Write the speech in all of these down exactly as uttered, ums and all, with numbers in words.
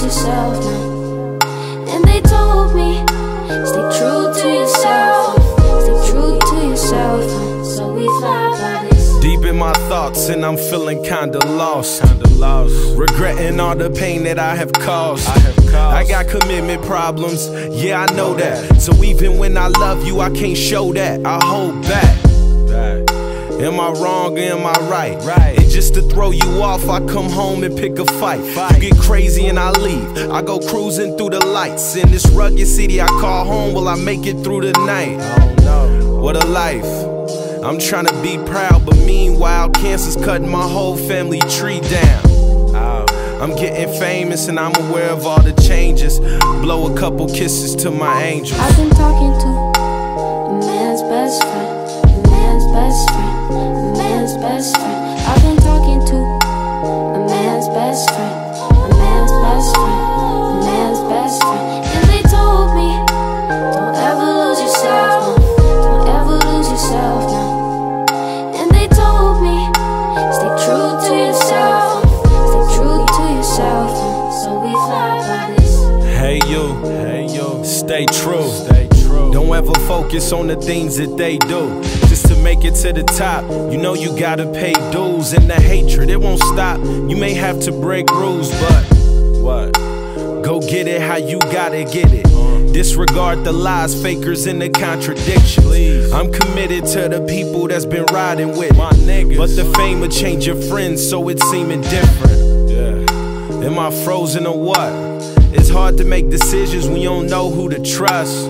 yourself now. And they told me, stay true to yourself, stay true to yourself. So we fly by this. Deep in my thoughts and I'm feeling kinda lost, kinda lost. Regretting all the pain that I have caused. I have caused. I got commitment problems, yeah I know that. So even when I love you, I can't show that. I hold back. back. Am I wrong or am I right? Right. And just to throw you off, I come home and pick a fight. fight. You get crazy and I leave. I go cruising through the lights. In this rugged city I call home, will I make it through the night? Oh no. What a life. I'm trying to be proud, but meanwhile cancer's cutting my whole family tree down. Oh. I'm getting famous and I'm aware of all the changes. Blow a couple kisses to my angels. I've been talking to a man's best friend, a man's best friend, a man's best friend. I've been talking to a man's best friend, a man's best friend, a man's best friend. And they told me, don't ever lose yourself, don't ever lose yourself now. And they told me, stay true to yourself, stay true to yourself. So we fly by this. Hey you, hey you, stay true, stay true. Don't ever focus on the things that they do. Just to make it to the top, you know you gotta pay dues. And the hatred, it won't stop. You may have to break rules, but what? Go get it how you gotta get it. Disregard the lies, fakers, and the contradictions. I'm committed to the people that's been riding with my niggas. But the fame will change your friends, so it's seeming different. Yeah. Am I frozen or what? It's hard to make decisions when you don't know who to trust.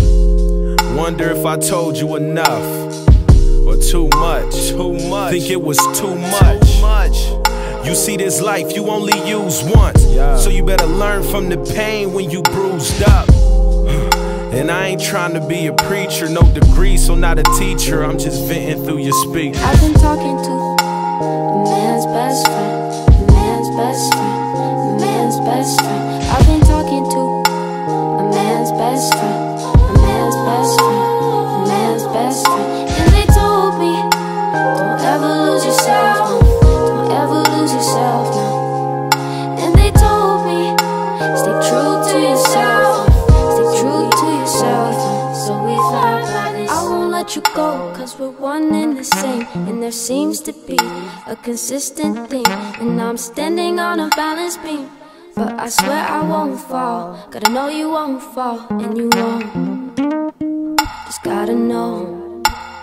Wonder if I told you enough or too much. Too much. Think it was too much. Too much. You see this life you only use once, yeah. So you better learn from the pain when you bruised up. And I ain't trying to be a preacher, no degree, so not a teacher. I'm just venting through your speaker. I've been talking to a man's best friend, a man's best friend, a man's best friend. I've been talking to a man's best friend, a man's best friend, a man's best friend. And they told me, don't ever lose yourself, don't ever lose yourself now. And they told me, stay true to yourself, stay true to yourself. So we fly by this. I won't let you go, cause we're one and the same. And there seems to be a consistent theme. And I'm standing on a balance beam, but I swear I won't fall. Gotta know you won't fall, and you won't. Just gotta know,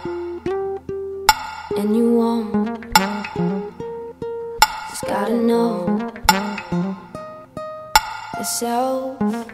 and you won't. Just gotta know yourself.